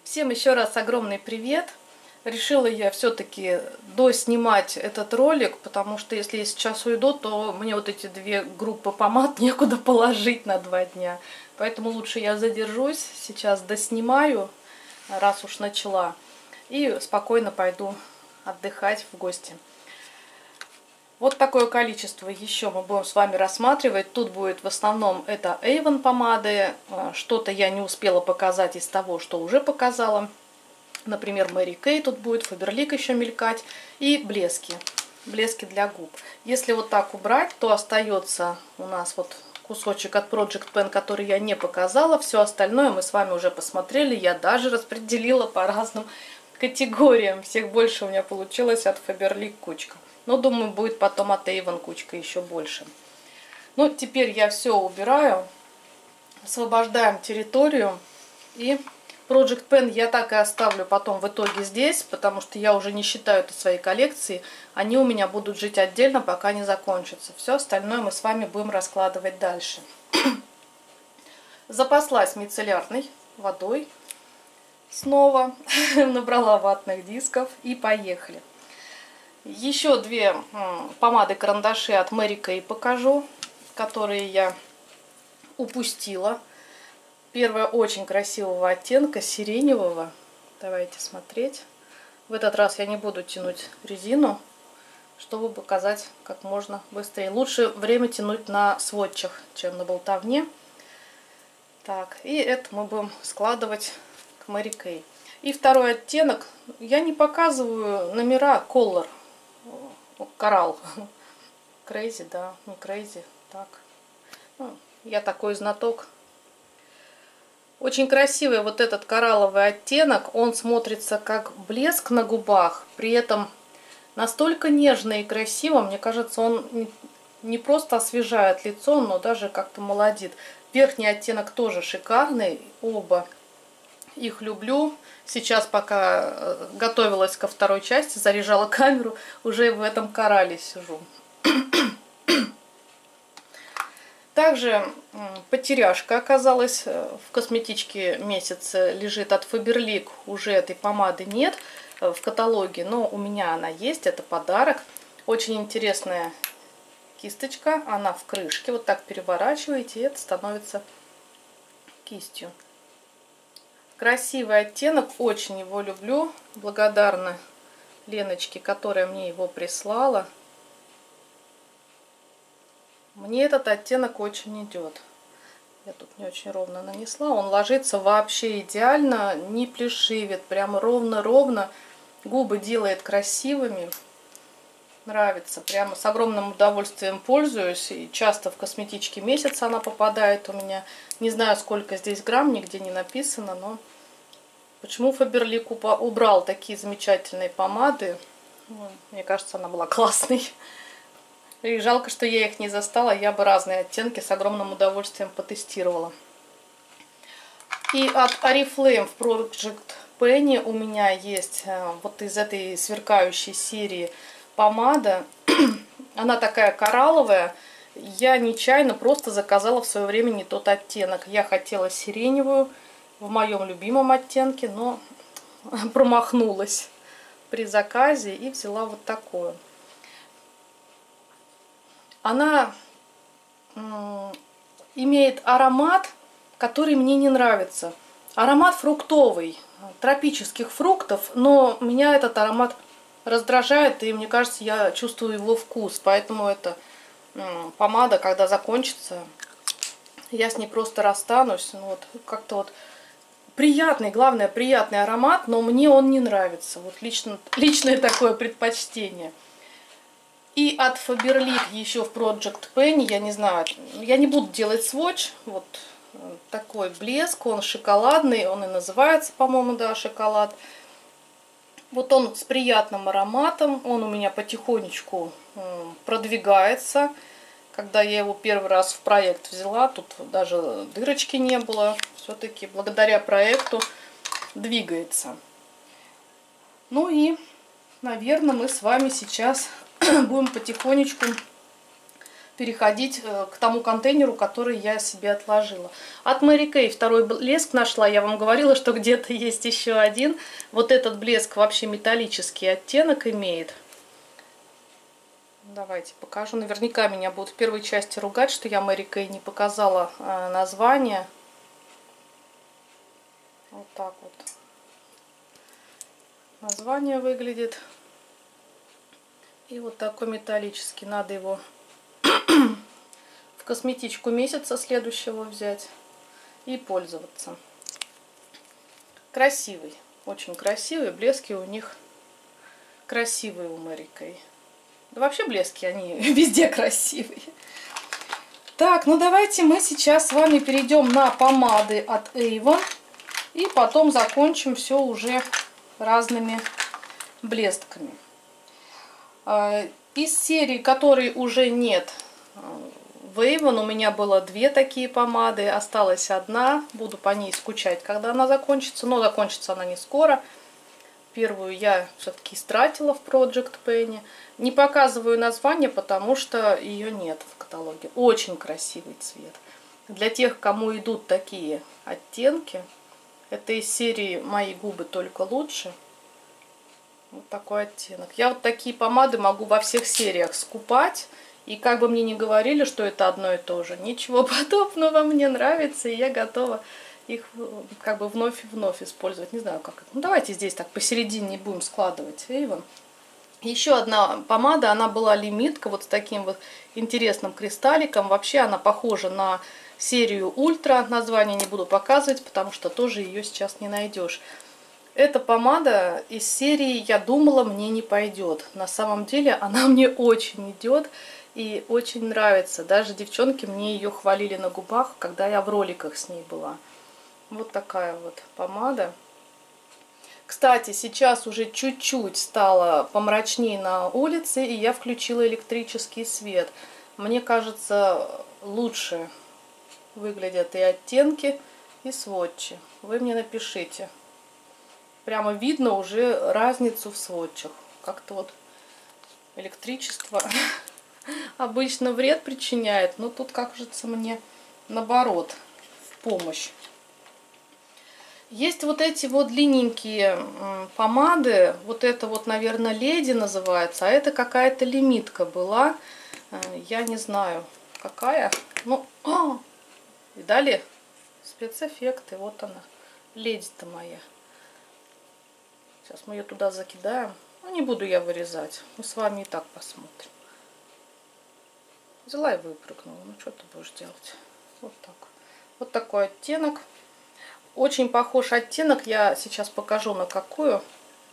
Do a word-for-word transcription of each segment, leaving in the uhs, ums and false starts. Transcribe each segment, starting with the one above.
Всем еще раз огромный привет! Решила я все-таки доснимать этот ролик, потому что если я сейчас уйду, то мне вот эти две группы помад некуда положить на два дня. Поэтому лучше я задержусь, сейчас доснимаю, раз уж начала, и спокойно пойду отдыхать в гости. Вот такое количество еще мы будем с вами рассматривать. Тут будет в основном это Avon помады. Что-то я не успела показать из того, что уже показала. Например, Mary Kay тут будет, Faberlic еще мелькать. И блески. Блески для губ. Если вот так убрать, то остается у нас вот кусочек от Project Pen, который я не показала. Все остальное мы с вами уже посмотрели. Я даже распределила по разным категориям. Всех больше у меня получилось от Faberlic кучка. Но, думаю, будет потом от Avon кучка еще больше. Ну, теперь я все убираю. Освобождаем территорию. И Project Pen я так и оставлю потом в итоге здесь, потому что я уже не считаю это своей коллекцией. Они у меня будут жить отдельно, пока не закончатся. Все остальное мы с вами будем раскладывать дальше. Запаслась мицеллярной водой. Снова набрала ватных дисков и поехали. Еще две помады-карандаши от Mary Kay покажу, которые я упустила. Первая очень красивого оттенка, сиреневого. Давайте смотреть. В этот раз я не буду тянуть резину, чтобы показать как можно быстрее. Лучше время тянуть на сводчах, чем на болтовне. Так, и это мы будем складывать к Mary Kay. И второй оттенок. Я не показываю номера Color. Коралл. Crazy, да, не Crazy, так. Ну, я такой знаток. Очень красивый вот этот коралловый оттенок. Он смотрится как блеск на губах. При этом настолько нежно и красиво. Мне кажется, он не просто освежает лицо, но даже как-то молодит. Верхний оттенок тоже шикарный. Оба их люблю. Сейчас, пока готовилась ко второй части, заряжала камеру, уже в этом коралле сижу. Также потеряшка оказалась в косметичке месяца, лежит от Faberlic. Уже этой помады нет в каталоге, но у меня она есть, это подарок. Очень интересная кисточка, она в крышке. Вот так переворачиваете, и это становится кистью. Красивый оттенок, очень его люблю. Благодарна Леночке, которая мне его прислала. Мне этот оттенок очень идет. Я тут не очень ровно нанесла. Он ложится вообще идеально, не плешивит, прямо ровно-ровно. Губы делает красивыми. Нравится. Прямо с огромным удовольствием пользуюсь. И часто в косметичке месяца она попадает у меня. Не знаю, сколько здесь грамм, нигде не написано, но почему Faberlic убрал такие замечательные помады? Мне кажется, она была классной. И жалко, что я их не застала. Я бы разные оттенки с огромным удовольствием потестировала. И от Oriflame в Project Pen у меня есть вот из этой сверкающей серии помада. Она такая коралловая. Я нечаянно просто заказала в свое время не тот оттенок. Я хотела сиреневую в моем любимом оттенке, но промахнулась при заказе и взяла вот такую. Она имеет аромат, который мне не нравится. Аромат фруктовый, тропических фруктов, но меня этот аромат раздражает, и мне кажется, я чувствую его вкус. Поэтому эта помада, когда закончится, я с ней просто расстанусь. Ну, вот, как-то вот приятный, главное, приятный аромат, но мне он не нравится. Вот лично, личное такое предпочтение. И от Faberlic еще в Project Pen, я не знаю, я не буду делать сводч. Вот такой блеск, он шоколадный, он и называется, по-моему, да, шоколад. Вот он с приятным ароматом, он у меня потихонечку продвигается. Когда я его первый раз в проект взяла, тут даже дырочки не было. Все-таки благодаря проекту двигается. Ну и, наверное, мы с вами сейчас будем потихонечку переходить к тому контейнеру, который я себе отложила. От Mary Kay второй блеск нашла. Я вам говорила, что где-то есть еще один. Вот этот блеск вообще металлический оттенок имеет. Давайте покажу. Наверняка меня будут в первой части ругать, что я Mary Kay не показала название. Вот так вот название выглядит. И вот такой металлический. Надо его в косметичку месяца следующего взять и пользоваться. Красивый. Очень красивый. Блески у них красивые у Mary Kay. Да вообще блески, они везде красивые. Так, ну давайте мы сейчас с вами перейдем на помады от Avon. И потом закончим все уже разными блестками. Из серии, которой уже нет в Avon, у меня было две такие помады. Осталась одна. Буду по ней скучать, когда она закончится. Но закончится она не скоро. Первую я все-таки истратила в Project Penny. Не показываю название, потому что ее нет в каталоге. Очень красивый цвет. Для тех, кому идут такие оттенки, это из серии «Мои губы только лучше». Вот такой оттенок. Я вот такие помады могу во всех сериях скупать. И как бы мне ни говорили, что это одно и то же, ничего подобного, мне нравится, и я готова их как бы вновь и вновь использовать. Не знаю, как это. Ну, давайте здесь так посередине будем складывать Avon. Еще одна помада, она была лимитка, вот с таким вот интересным кристалликом. Вообще она похожа на серию Ультра. Название не буду показывать, потому что тоже ее сейчас не найдешь. Эта помада из серии «Я думала, мне не пойдет». На самом деле она мне очень идет и очень нравится. Даже девчонки мне ее хвалили на губах, когда я в роликах с ней была. Вот такая вот помада. Кстати, сейчас уже чуть-чуть стало помрачнее на улице, и я включила электрический свет. Мне кажется, лучше выглядят и оттенки, и сводчи. Вы мне напишите. Прямо видно уже разницу в сводчах. Как-то вот электричество обычно вред причиняет, но тут, кажется, мне наоборот в помощь. Есть вот эти вот длинненькие помады. Вот это вот, наверное, леди называется, а это какая-то лимитка была. Я не знаю, какая. Ну, а, видали? Спецэффекты. Вот она. Леди-то моя. Сейчас мы ее туда закидаем. Ну, не буду я вырезать. Мы с вами и так посмотрим. Взяла и выпрыгнула. Ну, что ты будешь делать? Вот так. Вот такой оттенок. Очень похож оттенок. Я сейчас покажу, на какую.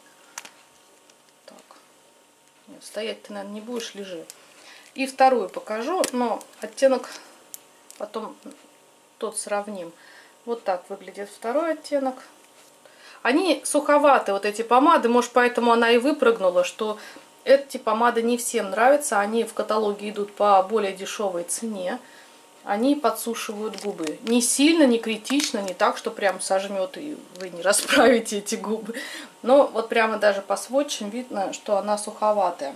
Так. Нет, стоять ты, наверное, не будешь, лежи. И вторую покажу, но оттенок потом тот сравним. Вот так выглядит второй оттенок. Они суховаты, вот эти помады, может, поэтому она и выпрыгнула, что эти помады не всем нравятся. Они в каталоге идут по более дешевой цене. Они подсушивают губы. Не сильно, не критично, не так, что прям сожмет и вы не расправите эти губы. Но вот прямо даже по сводчам видно, что она суховатая.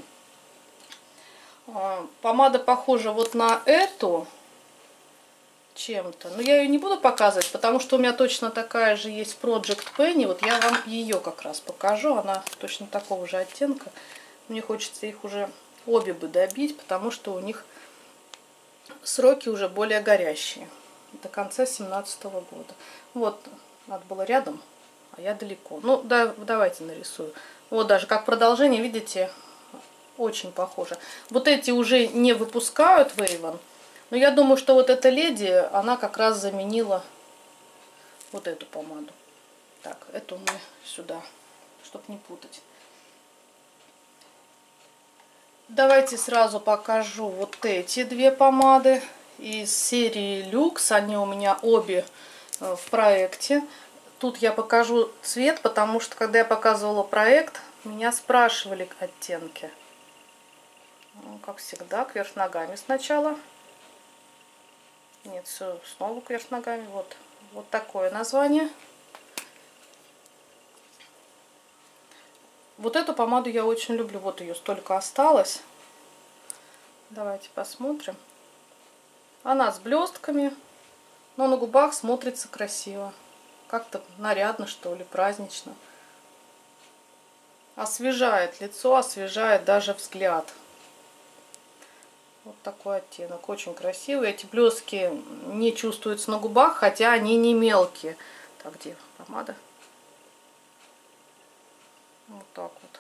Помада похожа вот на эту чем-то. Но я ее не буду показывать, потому что у меня точно такая же есть в Project Penny. Вот я вам ее как раз покажу. Она точно такого же оттенка. Мне хочется их уже обе бы добить, потому что у них сроки уже более горящие. До конца две тысячи семнадцатого года. Вот, надо было рядом, а я далеко. Ну, да, давайте нарисую. Вот даже как продолжение, видите, очень похоже. Вот эти уже не выпускают в Avon. Но я думаю, что вот эта леди, она как раз заменила вот эту помаду. Так, эту мы сюда, чтобы не путать. Давайте сразу покажу вот эти две помады из серии Люкс. Они у меня обе в проекте. Тут я покажу цвет, потому что когда я показывала проект, меня спрашивали оттенки. Ну, как всегда, кверх ногами сначала. Нет, все снова кверх ногами. Вот, вот такое название. Вот эту помаду я очень люблю. Вот ее столько осталось. Давайте посмотрим. Она с блестками, но на губах смотрится красиво. Как-то нарядно, что ли, празднично. Освежает лицо, освежает даже взгляд. Вот такой оттенок. Очень красивый. Эти блестки не чувствуются на губах, хотя они не мелкие. Так, где помада? Вот так вот.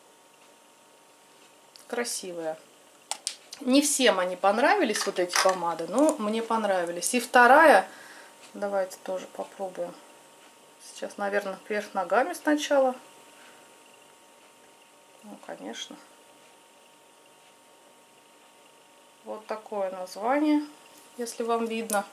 Красивая. Не всем они понравились, вот эти помады, но мне понравились. И вторая, давайте тоже попробуем. Сейчас, наверное, вверх ногами сначала. Ну, конечно. Вот такое название, если вам видно.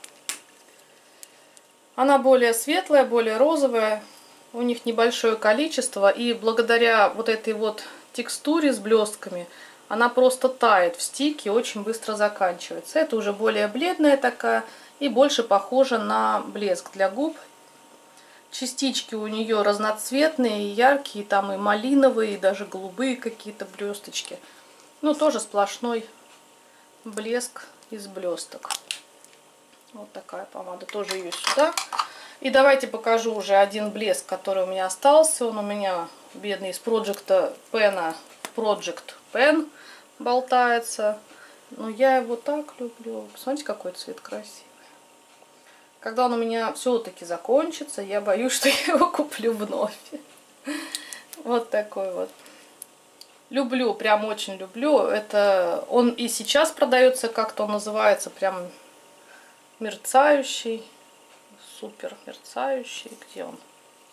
Она более светлая, более розовая. У них небольшое количество. И благодаря вот этой вот текстуре с блестками, она просто тает в стике, очень быстро заканчивается. Это уже более бледная такая и больше похожа на блеск для губ. Частички у нее разноцветные, яркие, там и малиновые, и даже голубые какие-то блесточки. Ну, тоже сплошной блеск из блесток. Вот такая помада, тоже ее сюда. И давайте покажу уже один блеск, который у меня остался. Он у меня, бедный, из Project Pen, Project Pen болтается. Но я его так люблю. Посмотрите, какой цвет красивый. Когда он у меня все-таки закончится, я боюсь, что я его куплю вновь. Вот такой вот. Люблю, прям очень люблю. Это он и сейчас продается, как-то он называется, прям мерцающий. Супер мерцающий. Где он?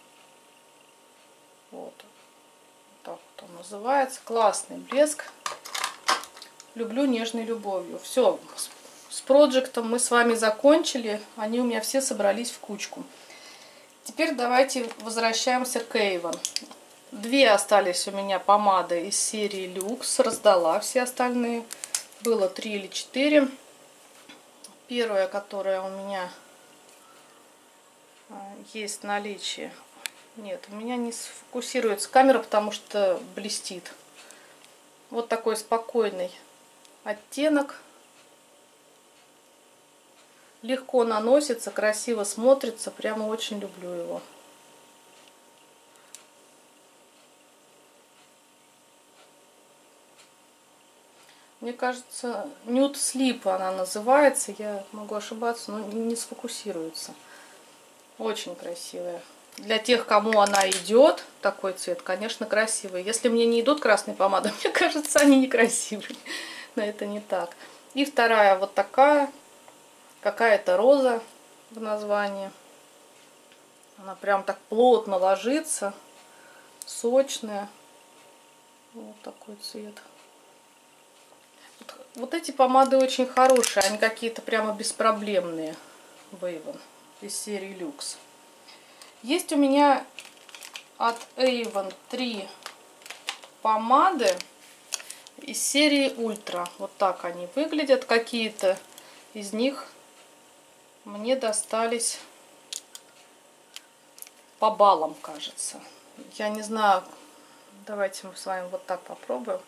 Вот. Так вот он называется. Классный блеск. Люблю нежной любовью. Все, с проектом мы с вами закончили. Они у меня все собрались в кучку. Теперь давайте возвращаемся к Avon. Две остались у меня помады из серии Luxe. Раздала все остальные. Было три или четыре. Первая, которая у меня есть в наличии. Нет, у меня не сфокусируется камера, потому что блестит. Вот такой спокойный оттенок. Легко наносится, красиво смотрится. Прямо очень люблю его. Мне кажется, Nude Sleep она называется. Я могу ошибаться, но не сфокусируется. Очень красивая. Для тех, кому она идет, такой цвет, конечно, красивый. Если мне не идут красные помады, мне кажется, они некрасивые. Но это не так. И вторая вот такая. Какая-то роза в названии. Она прям так плотно ложится. Сочная. Вот такой цвет. Вот эти помады очень хорошие. Они какие-то прямо беспроблемные. Avon из серии Luxe. Есть у меня от Avon три помады из серии Ультра. Вот так они выглядят. Какие-то из них мне достались по баллам, кажется. Я не знаю. Давайте мы с вами вот так попробуем.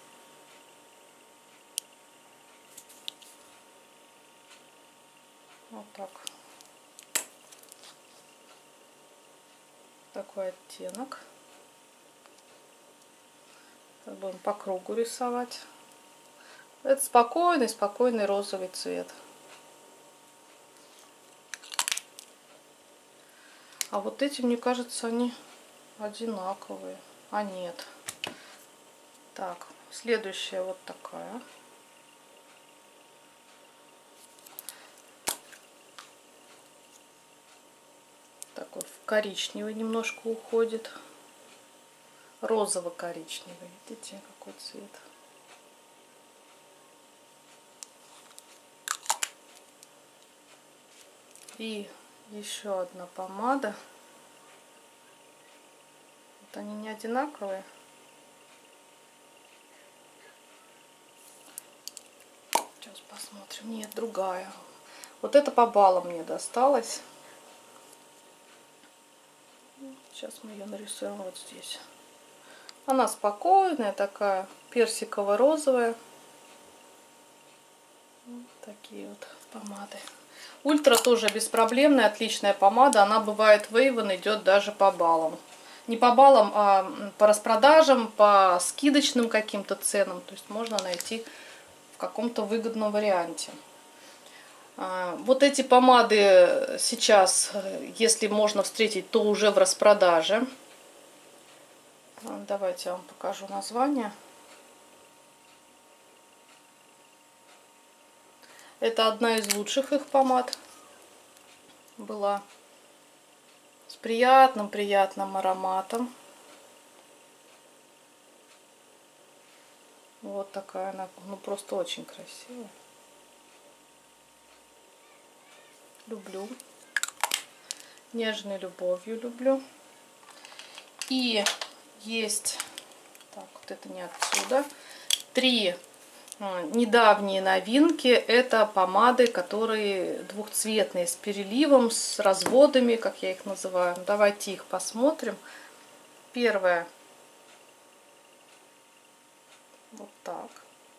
Вот так. Такой оттенок. Сейчас будем по кругу рисовать. Это спокойный, спокойный розовый цвет. А вот эти, мне кажется, они одинаковые. А нет. Так, следующая вот такая. Такой в коричневый немножко уходит. Розово-коричневый. Видите, какой цвет. И еще одна помада. Вот они не одинаковые. Сейчас посмотрим. Нет, другая. Вот это по баллам мне досталось. Сейчас мы ее нарисуем вот здесь. Она спокойная, такая персиково-розовая. Вот такие вот помады. Ультра тоже беспроблемная, отличная помада. Она бывает в Avon, идет даже по баллам. Не по баллам, а по распродажам, по скидочным каким-то ценам. То есть можно найти в каком-то выгодном варианте. Вот эти помады сейчас, если можно встретить, то уже в распродаже. Давайте я вам покажу название. Это одна из лучших их помад была. С приятным-приятным ароматом. Вот такая она, ну просто очень красивая. Люблю. Нежной любовью люблю. И есть, так, вот это не отсюда, три недавние новинки. Это помады, которые двухцветные, с переливом, с разводами, как я их называю. Давайте их посмотрим. Первая. Вот так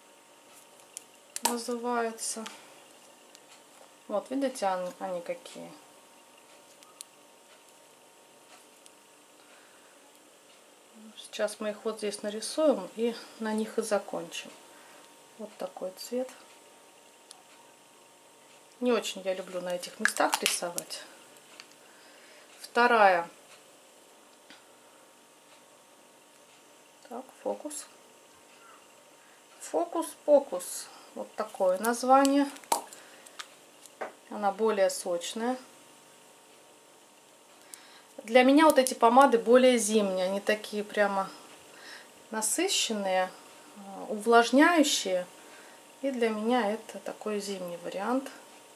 называется. Вот, видите, они, они какие. Сейчас мы их вот здесь нарисуем и на них и закончим. Вот такой цвет. Не очень я люблю на этих местах рисовать. Вторая. Так, фокус. Фокус-покус. Вот такое название. Она более сочная. Для меня вот эти помады более зимние. Они такие прямо насыщенные, увлажняющие. И для меня это такой зимний вариант.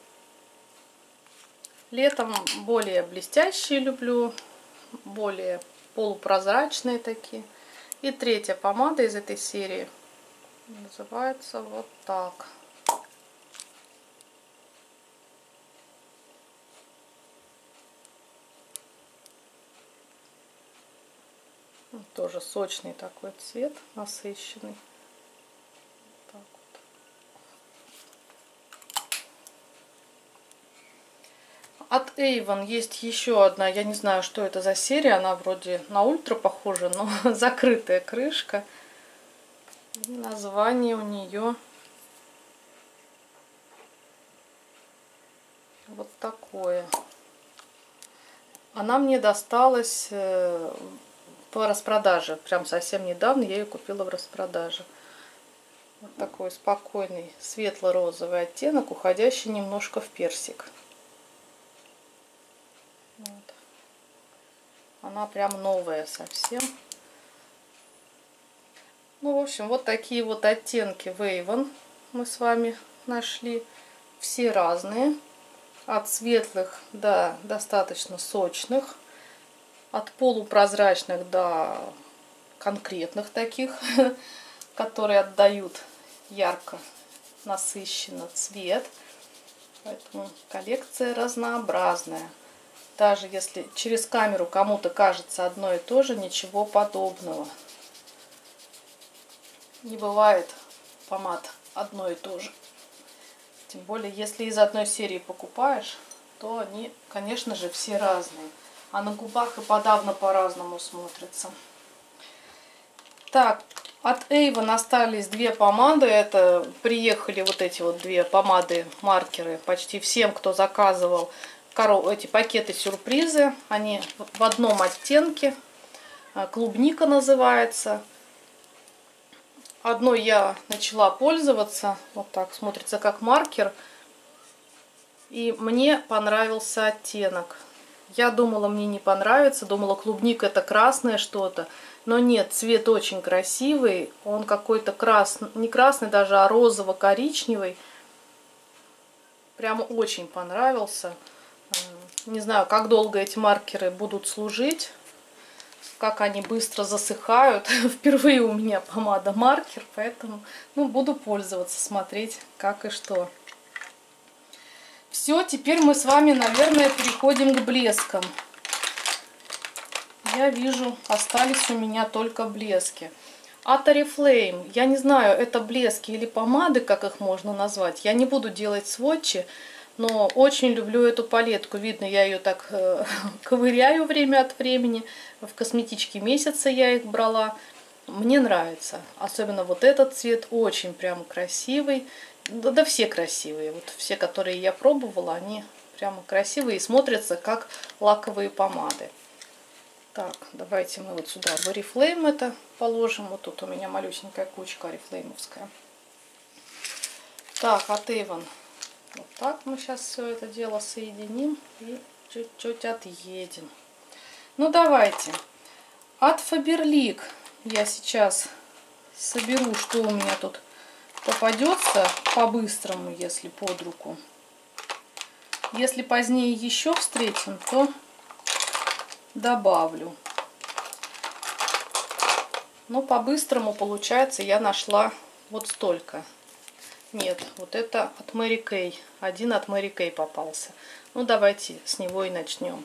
Летом более блестящие люблю, более полупрозрачные такие. И третья помада из этой серии называется вот так. Тоже сочный такой цвет, насыщенный. Так вот. От Avon есть еще одна, я не знаю, что это за серия, она вроде на ультра похожа, но закрытая крышка. И название у нее вот такое. Она мне досталась по распродаже. Прям совсем недавно я ее купила в распродаже. Вот такой спокойный светло-розовый оттенок, уходящий немножко в персик. Вот. Она прям новая совсем. Ну, в общем, вот такие вот оттенки в Avon мы с вами нашли. Все разные. От светлых до достаточно сочных. От полупрозрачных до конкретных таких, которые отдают ярко, насыщенно цвет. Поэтому коллекция разнообразная. Даже если через камеру кому-то кажется одно и то же, ничего подобного. Не бывает помад одно и то же. Тем более, если из одной серии покупаешь, то они, конечно же, все разные. А на губах и подавно по-разному смотрятся. Так, от Avon остались две помады. Это приехали вот эти вот две помады-маркеры почти всем, кто заказывал эти пакеты-сюрпризы. Они в одном оттенке. Клубника называется. Одной я начала пользоваться. Вот так смотрится как маркер. И мне понравился оттенок. Я думала, мне не понравится. Думала, клубника это красное что-то. Но нет, цвет очень красивый. Он какой-то красный, не красный даже, а розово-коричневый. Прямо очень понравился. Не знаю, как долго эти маркеры будут служить. Как они быстро засыхают. Впервые у меня помада маркер. Поэтому ну, буду пользоваться, смотреть как и что. Все, теперь мы с вами, наверное, переходим к блескам. Я вижу, остались у меня только блески. от Oriflame. Я не знаю, это блески или помады, как их можно назвать. Я не буду делать сводчи, но очень люблю эту палетку. Видно, я ее так э, ковыряю время от времени. В косметичке месяца я их брала. Мне нравится. Особенно вот этот цвет очень прям красивый. Да, да все красивые. Вот все, которые я пробовала, они прямо красивые и смотрятся как лаковые помады. Так, давайте мы вот сюда в Oriflame это положим. Вот тут у меня малюсенькая кучка орифлеймовская. Так, от Avon. Вот так мы сейчас все это дело соединим и чуть-чуть отъедем. Ну давайте. От Faberlic я сейчас соберу, что у меня тут попадется по-быстрому, если под руку. Если позднее еще встретим, то добавлю. Но по-быстрому, получается, я нашла вот столько. Нет, вот это от Mary Kay. Один от Mary Kay попался. Ну, давайте с него и начнем.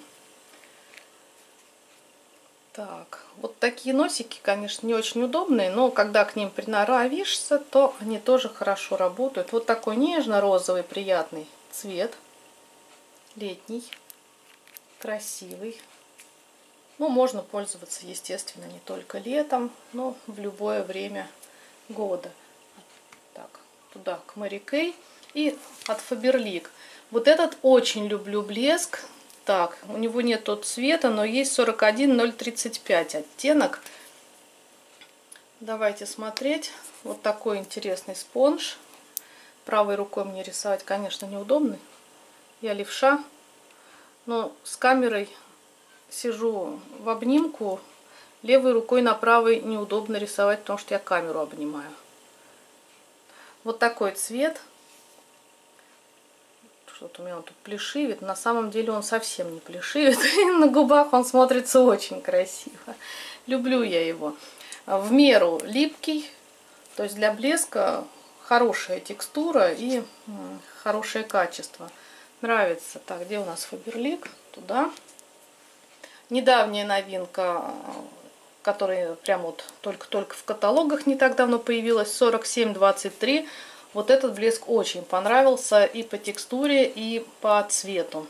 Так, вот такие носики, конечно, не очень удобные, но когда к ним приноровишься, то они тоже хорошо работают. Вот такой нежно-розовый приятный цвет. Летний. Красивый. Ну, можно пользоваться, естественно, не только летом, но в любое время года. Так, туда к Mary Kay и от Faberlic. Вот этот очень люблю блеск. Так, у него нет тот цвета, но есть сорок один ноль тридцать пять оттенок. Давайте смотреть. Вот такой интересный спонж. Правой рукой мне рисовать, конечно, неудобно. Я левша, но с камерой сижу в обнимку. Левой рукой на правой неудобно рисовать, потому что я камеру обнимаю. Вот такой цвет. Что-то у меня он тут плешивит. На самом деле он совсем не плешивит. На губах он смотрится очень красиво. Люблю я его. В меру липкий. То есть для блеска хорошая текстура и хорошее качество. Нравится. Так, где у нас Faberlic? Туда. Недавняя новинка, которая прям вот только-только в каталогах не так давно появилась. сорок семь двадцать три. Вот этот блеск очень понравился и по текстуре, и по цвету.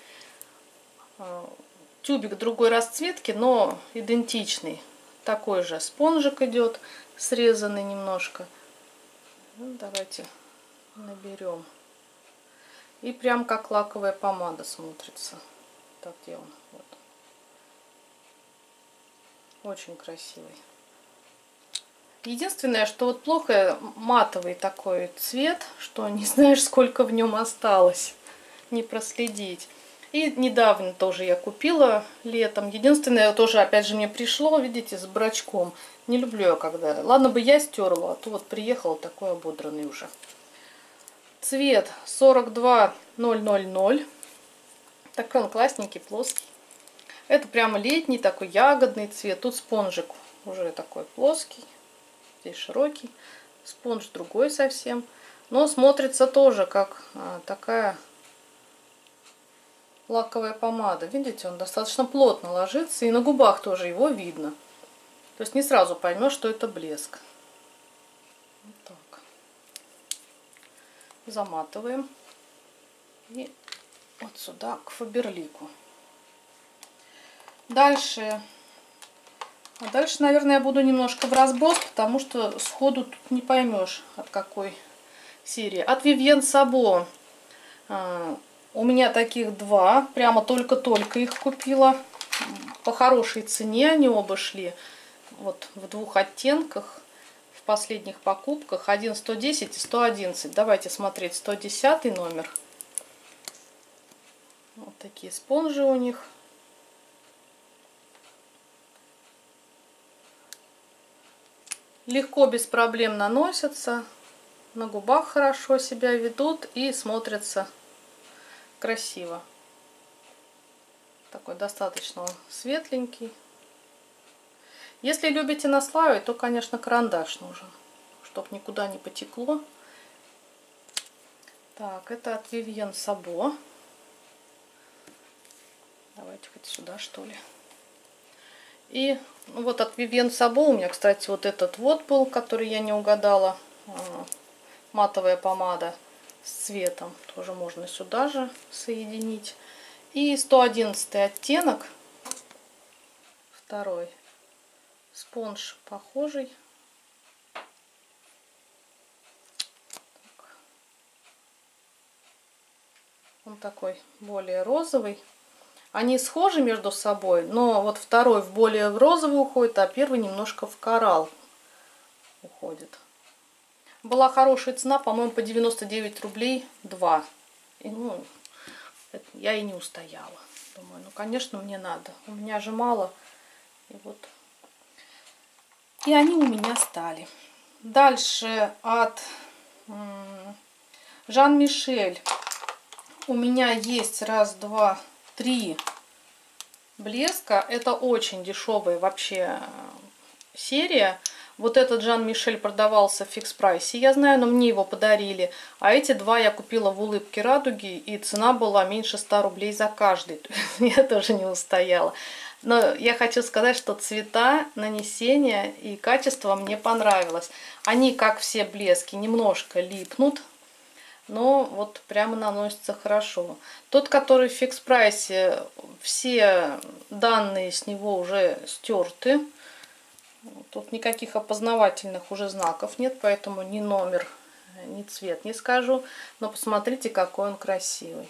Тюбик другой расцветки, но идентичный. Такой же спонжик идет, срезанный немножко. Ну, давайте наберем. И прям как лаковая помада смотрится. Так, где он? Вот. Очень красивый. Единственное, что вот плохо матовый такой цвет, что не знаешь, сколько в нем осталось, не проследить. И недавно тоже я купила летом. Единственное, тоже опять же мне пришло, видите, с брачком. Не люблю я когда. Ладно бы я стерла, а то вот приехал такой ободранный уже. Цвет сорок два ноль ноль ноль. Такой он классненький, плоский. Это прямо летний такой ягодный цвет. Тут спонжик уже такой плоский. Здесь широкий, спонж другой совсем, но смотрится тоже как а, такая лаковая помада. Видите, он достаточно плотно ложится, и на губах тоже его видно. То есть не сразу поймешь, что это блеск. Вот так. Заматываем. И вот сюда к Фаберлику. Дальше... А дальше, наверное, я буду немножко в разброс, потому что сходу тут не поймешь, от какой серии. От Vivienne Sabo. У меня таких два. Прямо только-только их купила. По хорошей цене они оба шли. Вот в двух оттенках. В последних покупках. Один сто десять и сто одиннадцать. Давайте смотреть сто десятый номер. Вот такие спонжи у них. Легко, без проблем наносятся, на губах хорошо себя ведут и смотрятся красиво. Такой достаточно он светленький. Если любите наслаивать, то, конечно, карандаш нужен, чтобы никуда не потекло. Так, это от Vivienne Sabo. Давайте хоть сюда, что ли. И Ну, вот от Vivienne Sabo у меня, кстати, вот этот вот был, который я не угадала. Матовая помада с цветом. Тоже можно сюда же соединить. И сто одиннадцатый оттенок. Второй. Спонж похожий. Он такой более розовый. Они схожи между собой, но вот второй в более в розовый уходит, а первый немножко в коралл уходит. Была хорошая цена, по-моему, по девяносто девять рублей два. И, ну, это, я и не устояла. Думаю, ну, конечно, мне надо. У меня же мало. И вот. И они у меня стали. Дальше от Жан-Мишель. У меня есть раз, два, три блеска. Это очень дешевая вообще серия. Вот этот Жан-Мишель продавался в фикс-прайсе, я знаю, но мне его подарили. А эти два я купила в Улыбке Радуги, и цена была меньше ста рублей за каждый. Я тоже не устояла. Но я хочу сказать, что цвета, нанесения и качество мне понравилось. Они, как все блески, немножко липнут, но вот прямо наносится хорошо. Тот, который в фикс-прайсе, все данные с него уже стерты. Тут никаких опознавательных уже знаков нет, поэтому ни номер, ни цвет не скажу. Но посмотрите, какой он красивый.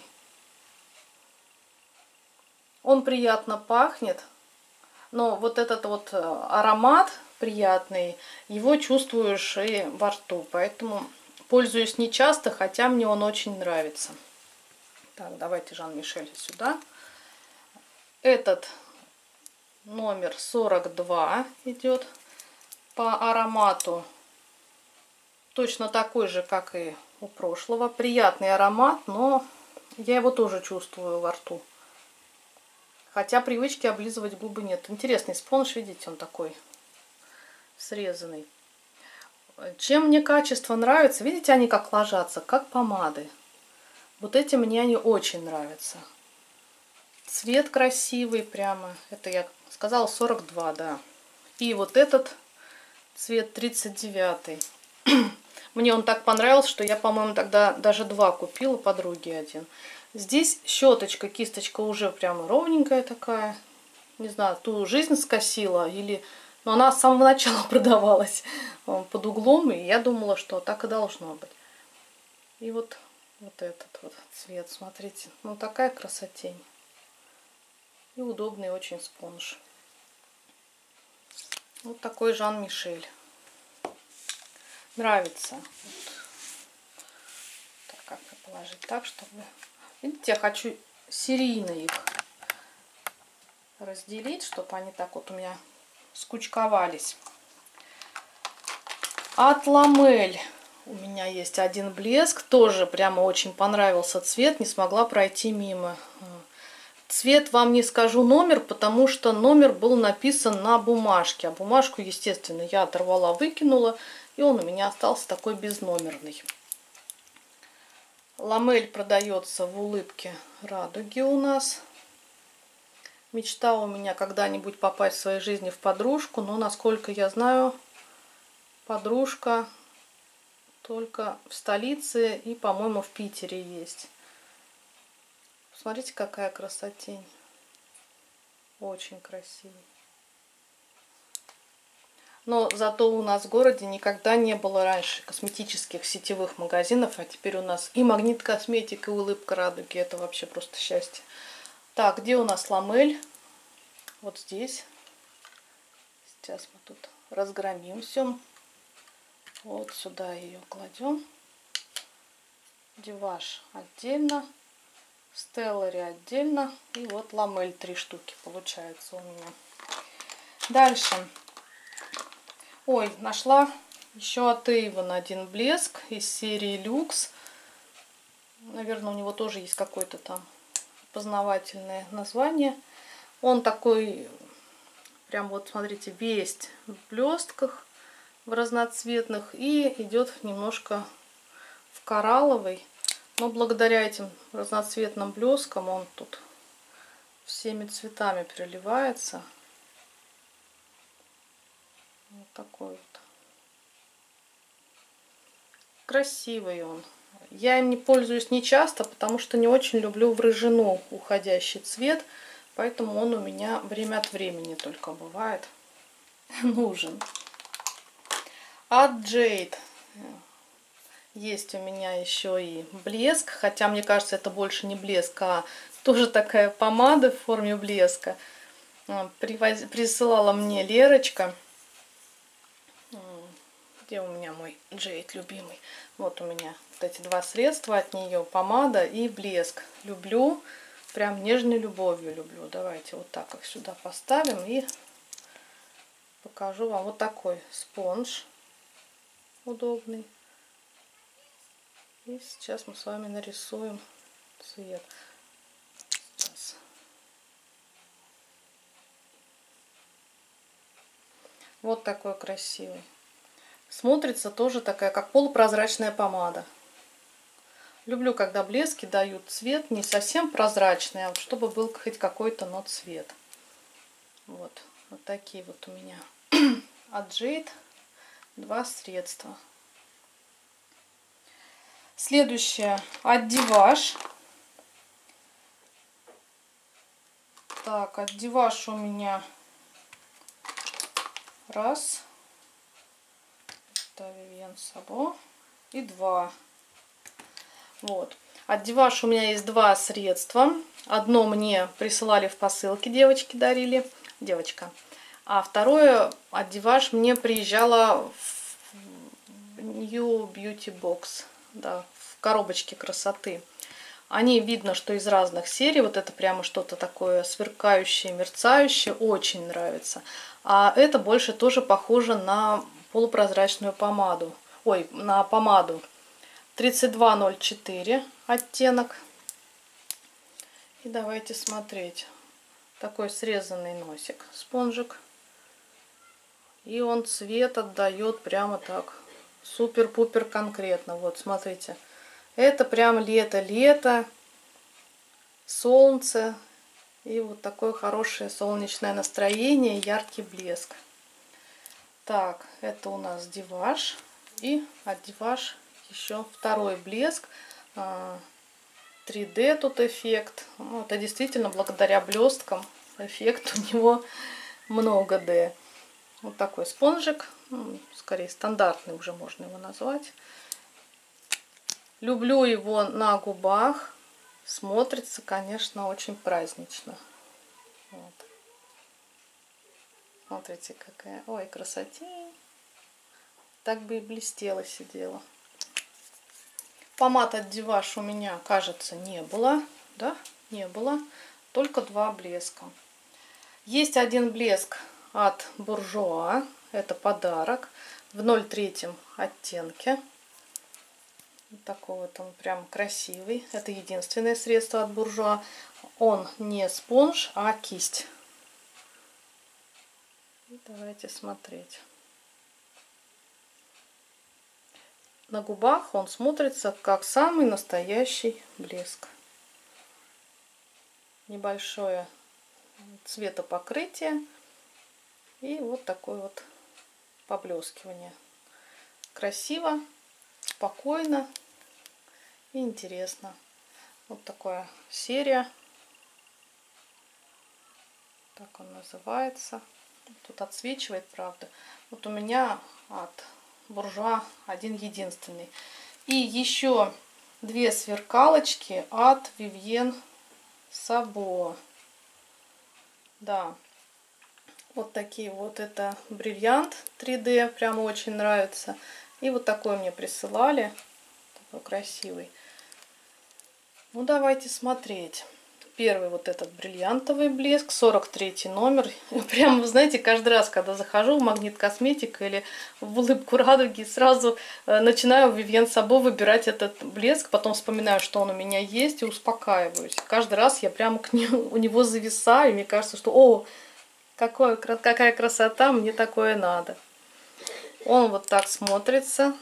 Он приятно пахнет, но вот этот вот аромат приятный, его чувствуешь и во рту. Поэтому пользуюсь нечасто, хотя мне он очень нравится. Так, давайте Жан-Мишель сюда. Этот номер сорок два идет по аромату. Точно такой же, как и у прошлого. Приятный аромат, но я его тоже чувствую во рту. Хотя привычки облизывать губы нет. Интересный спонж, видите, он такой срезанный. Чем мне качество нравится, видите, они как ложатся, как помады. Вот эти мне они очень нравятся. Цвет красивый прямо. Это я сказала сорок два, да. И вот этот цвет тридцать девятый. Мне он так понравился, что я, по-моему, тогда даже два купила, подруге один. Здесь щеточка, кисточка уже прямо ровненькая такая. Не знаю, ту жизнь скосила или... Но она с самого начала продавалась под углом, и я думала, что так и должно быть. И вот, вот этот вот цвет, смотрите. Ну, такая красотень. И удобный очень спонж. Вот такой Жан-Мишель. Нравится. Вот. Так, как положить так, чтобы... Видите, я хочу серийно их разделить, чтобы они так вот у меня скучковались. От Ламель у меня есть один блеск. Тоже прямо очень понравился цвет. Не смогла пройти мимо. Цвет вам не скажу номер, потому что номер был написан на бумажке. А бумажку, естественно, я оторвала, выкинула. И он у меня остался такой безномерный. Ламель продается в Улыбке Радуги у нас. Мечта у меня когда-нибудь попасть в своей жизни в подружку. Но, насколько я знаю, подружка только в столице и, по-моему, в Питере есть. Смотрите, какая красотень. Очень красивый. Но зато у нас в городе никогда не было раньше косметических сетевых магазинов. А теперь у нас и Магнит Косметик, и Улыбка Радуги. Это вообще просто счастье. Так, где у нас Ламель? Вот здесь. Сейчас мы тут разгромим все. Вот сюда ее кладем. Диваж отдельно. Стеллари отдельно. И вот Ламель три штуки получается у меня. Дальше. Ой, нашла еще от Avon один блеск из серии Люкс. Наверное, у него тоже есть какое-то там познавательное название. Он такой, прям вот смотрите, весь в блестках, в разноцветных. И идет немножко в коралловый. Но благодаря этим разноцветным блескам он тут всеми цветами переливается. Такой вот. Красивый он. Я им не пользуюсь не часто, потому что не очень люблю в рыжину уходящий цвет. Поэтому он у меня время от времени только бывает нужен. От Jade есть у меня еще и блеск. Хотя мне кажется, это больше не блеск, а тоже такая помада в форме блеска. Привоз... Присылала мне Лерочка. Где у меня мой Jade любимый? Вот у меня вот эти два средства от нее. Помада и блеск. Люблю. Прям нежной любовью люблю. Давайте вот так их сюда поставим. И покажу вам вот такой спонж. Удобный. И сейчас мы с вами нарисуем цвет. Сейчас. Вот такой красивый. Смотрится тоже такая, как полупрозрачная помада. Люблю, когда блески дают цвет не совсем прозрачный, а вот чтобы был хоть какой-то, но цвет. Вот, вот такие вот у меня от Jade два средства. Следующее от Divage. Так, от Divage у меня раз. Это Vivienne Sabo. И два. Вот. От Divage у меня есть два средства. Одно мне присылали в посылке, девочки дарили. Девочка. А второе от Divage мне приезжало в New Beauty Box. Да, в коробочке красоты. Они видно, что из разных серий. Вот это прямо что-то такое сверкающее, мерцающее. Очень нравится. А это больше тоже похоже на полупрозрачную помаду. Ой, на помаду. тридцать два ноль четыре оттенок. И давайте смотреть. Такой срезанный носик, спонжик. И он цвет отдает прямо так. Супер-пупер конкретно. Вот, смотрите. Это прям лето-лето. Солнце. И вот такое хорошее солнечное настроение. Яркий блеск. Так, это у нас Divage. И от Divage еще второй блеск. три дэ тут эффект. Ну, это действительно благодаря блесткам эффект у него много дэ. Вот такой спонжик. Ну, скорее стандартный уже можно его назвать. Люблю его на губах. Смотрится, конечно, очень празднично. Вот. Смотрите, какая. Ой, красотень. Так бы и блестела, сидела. Помад от Divage у меня, кажется, не было. Да, не было. Только два блеска. Есть один блеск от Bourjois. Это подарок. В ноль три оттенке. Вот такой вот он прям красивый. Это единственное средство от Bourjois. Он не спонж, а кисть. Давайте смотреть. На губах он смотрится как самый настоящий блеск. Небольшое цветопокрытие. И вот такое вот поблескивание. Красиво, спокойно и интересно. Вот такая серия. Так он называется. Тут отсвечивает, правда. Вот у меня от Bourjois один единственный. И еще две сверкалочки от Vivienne Sabo. Да. Вот такие вот. Это бриллиант три дэ. Прям очень нравится. И вот такой мне присылали. Такой красивый. Ну, давайте смотреть. Первый вот этот бриллиантовый блеск, сорок третий номер. Прям, вы знаете, каждый раз, когда захожу в Магнит Косметика или в Улыбку Радуги, сразу начинаю в Vivienne Sabo выбирать этот блеск, потом вспоминаю, что он у меня есть, и успокаиваюсь. Каждый раз я прямо к нему, у него зависаю, и мне кажется, что о, какое, какая красота, мне такое надо. Он вот так смотрится.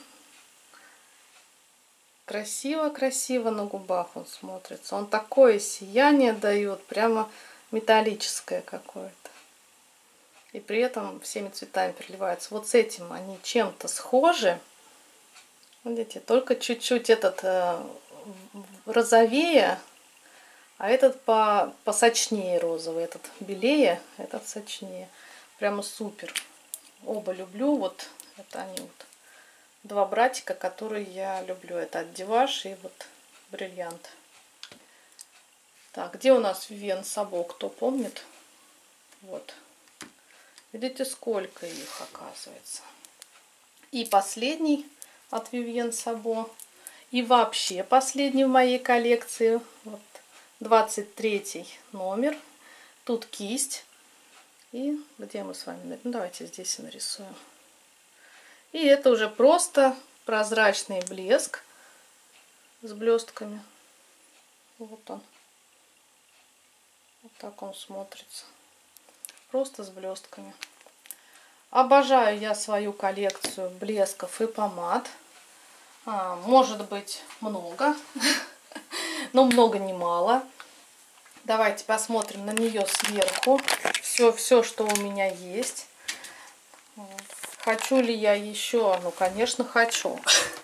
Красиво-красиво на губах он смотрится. Он такое сияние дает, прямо металлическое какое-то. и при этом всеми цветами переливаются. Вот с этим они чем-то схожи. Видите, только чуть-чуть этот э, розовее, а этот по, посочнее розовый. Этот белее, этот сочнее. Прямо супер. Оба люблю. Вот это они вот. Два братика, которые я люблю. Это от Диваш и вот бриллиант. Так, где у нас Вивьен Сабо, кто помнит? Вот. Видите, сколько их оказывается. И последний от Вивьен Сабо. И вообще последний в моей коллекции. Вот, двадцать третий номер. Тут кисть. И где мы с вами? Ну, давайте здесь и нарисуем. И это уже просто прозрачный блеск с блестками. Вот он. Вот так он смотрится. Просто с блестками. Обожаю я свою коллекцию блесков и помад. А, может быть много, но много не мало. Давайте посмотрим на нее сверху. Все, все, что у меня есть. Вот. Хочу ли я еще? Ну, конечно, хочу.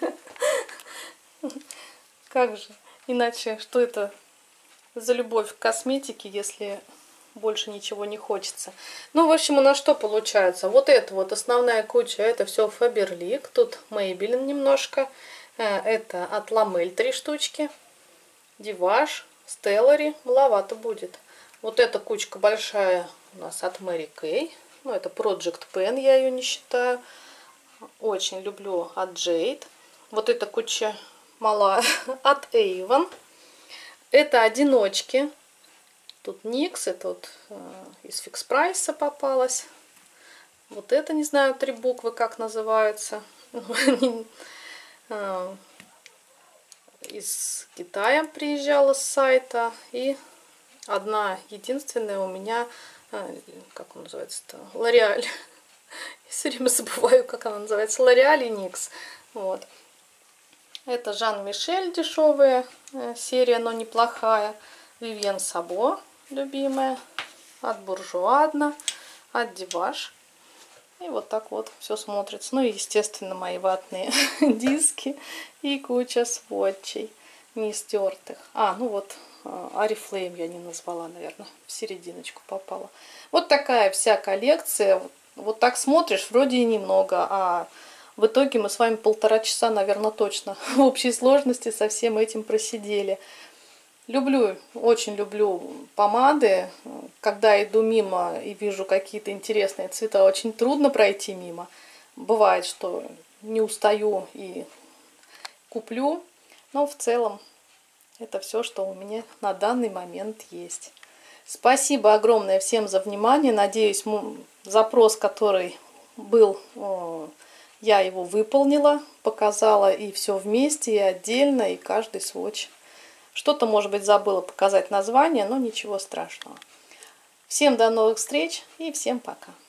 Как же? Иначе, что это за любовь к косметике, если больше ничего не хочется? Ну, в общем, у нас что получается? Вот это вот основная куча, это все Faberlic. Тут Maybelline немножко. Это от Ламель три штучки. Диваш, Stellary. Маловато будет. Вот эта кучка большая у нас от Mary Kay. Ну, это Project Pen, я ее не считаю. Очень люблю от Jade. Вот эта куча малая от Avon. Это одиночки. Тут Никс, это вот э, из Fix Price попалась. Вот это, не знаю, три буквы, как называются. Из Китая приезжала с сайта. И одна единственная у меня... Как он называется-то? L'Oréal. Я все время забываю, как она называется. L'Oréal и Никс. Вот. Это Жан-Мишель, дешевая серия, но неплохая. Вивьен Сабо, любимая. От Буржуа одна. От Диваш. И вот так вот все смотрится. Ну и, естественно, мои ватные диски. И куча сводчей не стертых. А, ну вот... Oriflame я не назвала, наверное, в серединочку попала. Вот такая вся коллекция. Вот так смотришь, вроде и немного, а в итоге мы с вами полтора часа, наверное, точно в общей сложности со всем этим просидели. Люблю, очень люблю помады. Когда иду мимо и вижу какие-то интересные цвета, очень трудно пройти мимо. Бывает, что не устаю и куплю, но в целом это все, что у меня на данный момент есть. Спасибо огромное всем за внимание. Надеюсь, запрос, который был, я его выполнила, показала и все вместе, и отдельно, и каждый сводч. Что-то, может быть, забыла показать название, но ничего страшного. Всем до новых встреч и всем пока.